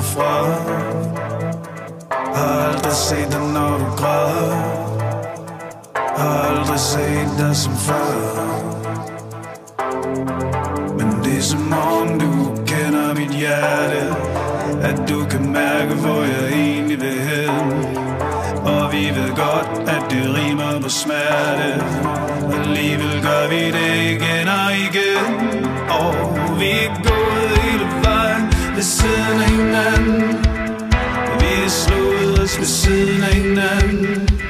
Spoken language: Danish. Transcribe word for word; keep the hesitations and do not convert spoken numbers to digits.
kommer fra. Har aldrig set dig, når du græder. Har aldrig set dig som før. Men det er som om du kender mit hjerte, at du kan mærke, hvor jeg egentlig vil hen. Og vi ved godt, at det rimer på smerte. Alligevel gør vi det igen og igen. Og vi er gået hele vejen ved siden af hinanden. Vi har slået os ved siden af hinanden.